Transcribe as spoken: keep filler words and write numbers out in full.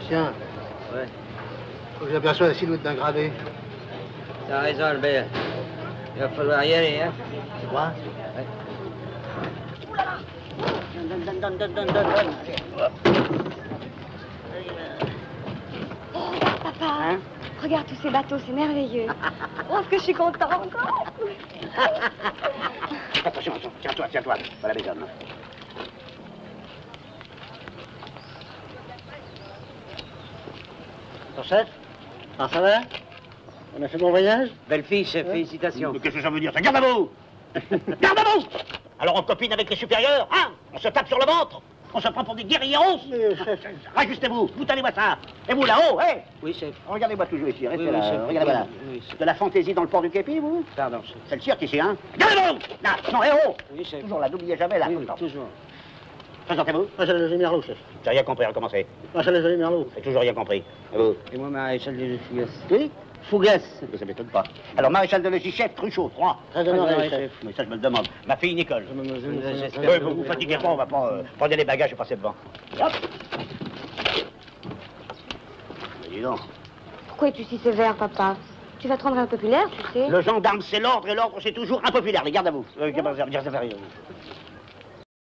Tiens. Ouais. Faut que j'aperçois la silhouette d'un gravé. T'as raison, Albert. Il va falloir y aller, hein. Tu crois? Ouais. Donne, donne, donne, donne, donne, donne, donne. Oh, regarde, papa. Hein? Regarde tous ces bateaux, c'est merveilleux. Oh, ce que je suis contente. Attention, attention, tiens-toi, tiens-toi. Voilà les hommes. Ton chef? Ah, ça va? On a fait bon voyage? Belle fille, chef, ouais. Félicitations. Qu'est-ce que ça veut dire, ça? Garde à vous! Garde à vous! Alors on copine avec les supérieurs, hein? On se tape sur le ventre? On se prend pour des guérilleros? Rajustez-vous, boutonnez-moi ça. Et vous là-haut, hé? Oui, chef. Regardez-moi toujours ici, restez Oui, là, oui, chef. regardez-moi là. Oui, chef. De la fantaisie dans le port du képi, vous? Pardon, chef. C'est le cirque ici, hein? Regardez-vous! Non, non, hé oh! Oui, chef. Toujours là, n'oubliez jamais là. Oui, tout le temps. toujours. Présentez-vous. Moi, c'est le José Merlot, chef. J'ai rien compris, recommencez. Moi, c'est le José Merlot. J'ai toujours rien compris. Et vous? Et moi, maréchal de Fougas. Oui? Fougas. Ça m'étonne pas. Alors, maréchal de logis, chef, Cruchot, trois. Très honoré, honoré, chef. chef. Mais ça, je me le demande. Ma fille, Nicole. J'espère. Oui, vous vous fatiguez pas, on va pas... Euh, prenez les bagages et passez devant. Hop! Mais dis donc. Pourquoi es-tu si sévère, papa? Tu vas te rendre impopulaire, tu sais. Le gendarme, c'est l'ordre, et l'ordre, c'est toujours impopulaire. Les gardes à vous. Euh, garde à vous.